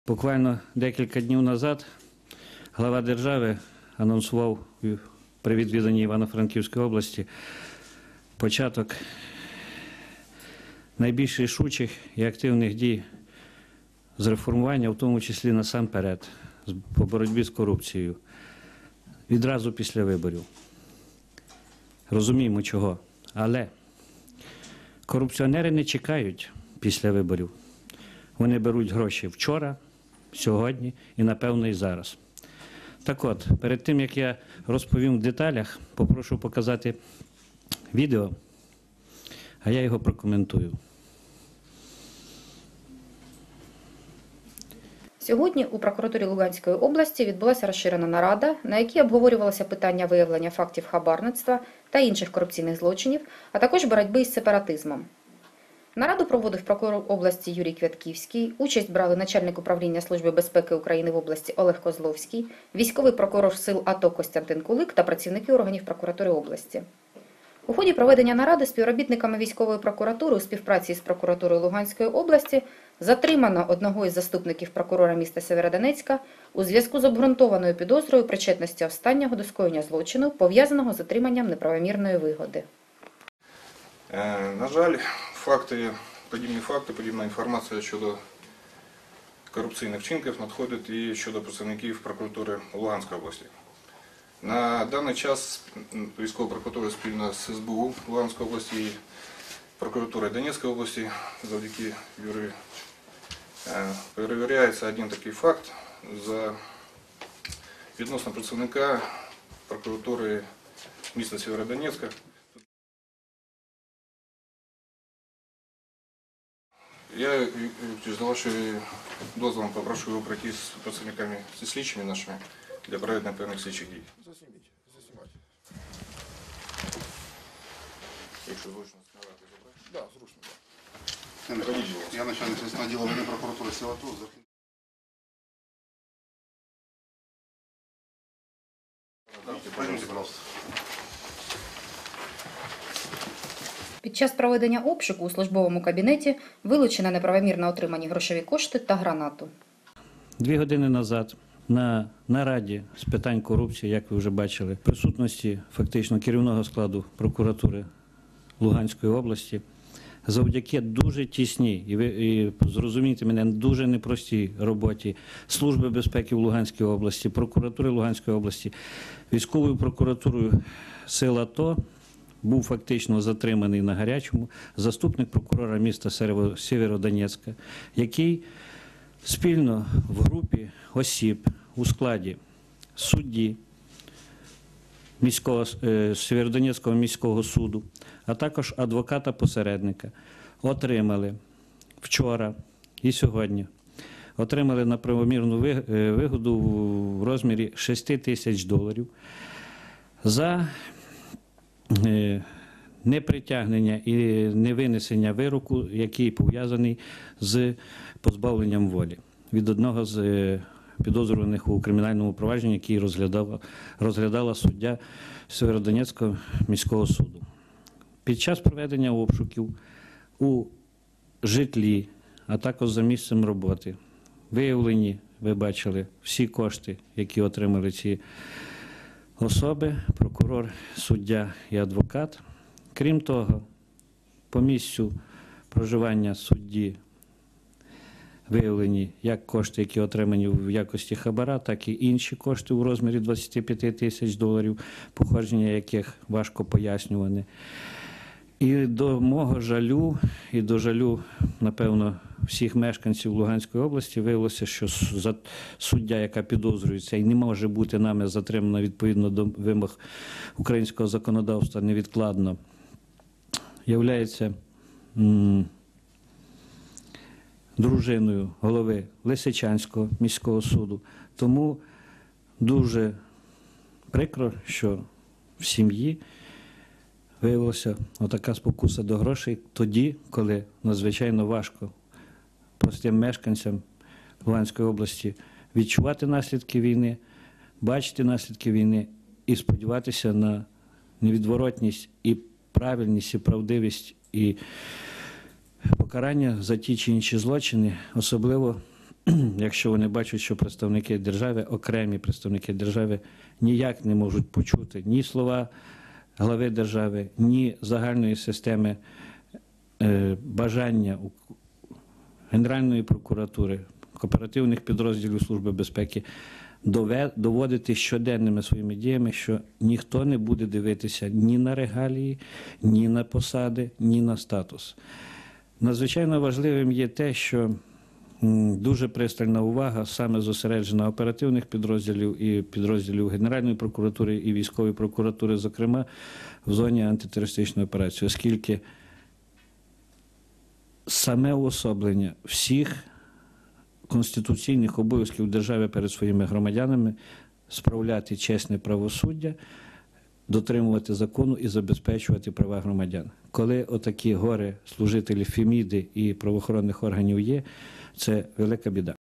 Буквально декілька днів назад глава держави анонсував при відвіданні Івано-Франківської області початок найбільш рішучих і активних дій з реформування, в тому числі насамперед, по боротьбі з корупцією, відразу після виборів. Розуміємо чого, але корупціонери не чекають після виборів. Вони беруть гроші вчора, сьогодні і, напевно, і зараз. Так от, перед тим, як я розповім в деталях, попрошу показати відео, а я його прокоментую. Сьогодні у прокуратурі Луганської області відбулася розширена нарада, на якій обговорювалося питання виявлення фактів хабарництва та інших корупційних злочинів, а також боротьби із сепаратизмом. Нараду проводив прокурор області Юрій Квятківський, участь брали начальник управління Служби безпеки України в області Олег Козловський, військовий прокурор сил АТО Костянтин Кулик та працівники органів прокуратури області. У ході проведення наради співробітниками військової прокуратури у співпраці з прокуратурою Луганської області затримано одного із заступників прокурора міста Сєвєродонецька у зв'язку з обґрунтованою підозрою причетності останнього до скоєння злочину, пов'язаного з отриманням неправомірної вигоди. На жаль, подібна інформація щодо корупційних вчинків надходить і щодо працівників прокуратури Луганської області. На даний час військова прокуратура спільно з СБУ Луганської області і прокуратурою Донецької області завдяки Юрію перевіряється один такий факт відносно працівника прокуратури міста Сєвєродонецька. Я з вашим дозволом попрошу його пройти з працівниками, зі слідчими нашими для проведення певних слідчих дій. Засніміть. Якщо зручно знімати, забрати? Так, зручно. Я начальник слідчого відділу Воєнної прокуратури сил АТО. Пройдемте, пожалуйста. Під час проведення обшуку у службовому кабінеті вилучено неправомірно отримані грошові кошти та гранату. 2 години назад на нараді з питань корупції, як ви вже бачили, в присутності фактично керівного складу прокуратури Луганської області, завдяки дуже тісній і зрозумійте мене, дуже непростій роботі Служби безпеки в Луганській області, прокуратури Луганської області, військовою прокуратурою сил АТО, був фактично затриманий на гарячому заступник прокурора міста Сєвєродонецька, який спільно в групі осіб у складі судді Сєвєродонецького міського суду, а також адвоката-посередника отримали вчора і сьогодні отримали неправомірну вигоду в розмірі $6 тисяч за непритягнення і невинесення вироку, який пов'язаний з позбавленням волі від одного з підозрюваних у кримінальному провадженні, який розглядала суддя Сєвєродонецького міського суду. Під час проведення обшуків у житлі, а також за місцем роботи, виявлені, ви бачили, всі кошти, які отримали ці особи, прокурор, суддя і адвокат. Крім того, по місцю проживання судді виявлені як кошти, які отримані в якості хабара, так і інші кошти у розмірі $25 тисяч, походження яких важко пояснюване. І до мого жалю, і до жалю, напевно, всіх мешканців Луганської області виявилося, що суддя, яка підозрюється і не може бути нами затримана відповідно до вимог українського законодавства невідкладно, являється дружиною голови Лисичанського міського суду. Тому дуже прикро, що в сім'ї виявилася отака спокуса до грошей тоді, коли надзвичайно важко простим мешканцям Луганської області відчувати наслідки війни, бачити наслідки війни і сподіватися на невідворотність і правильність, і правдивість, і покарання за ті чи інші злочини, особливо якщо вони бачать, що представники держави, окремі представники держави, ніяк не можуть почути ні слова глави держави, ні загальної системи бажання Генеральної прокуратури, кооперативних підрозділів Служби безпеки доводити щоденними своїми діями, що ніхто не буде дивитися ні на регалії, ні на посади, ні на статус. Надзвичайно важливим є те, що дуже пристальна увага саме зосереджена оперативних підрозділів і підрозділів Генеральної прокуратури і військової прокуратури, зокрема, в зоні антитерористичної операції, оскільки саме уособлення всіх конституційних обов'язків держави перед своїми громадянами справляти чесне правосуддя, дотримувати закону і забезпечувати права громадян. Коли отакі горе служителі Феміди і правоохоронних органів є, це велика біда.